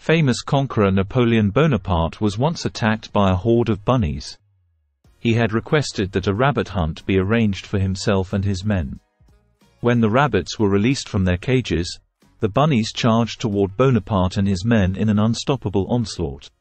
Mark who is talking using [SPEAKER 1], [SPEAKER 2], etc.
[SPEAKER 1] famous conqueror Napoleon Bonaparte was once attacked by a horde of bunnies. He had requested that a rabbit hunt be arranged for himself and his men. When the rabbits were released from their cages, the bunnies charged toward Bonaparte and his men in an unstoppable onslaught.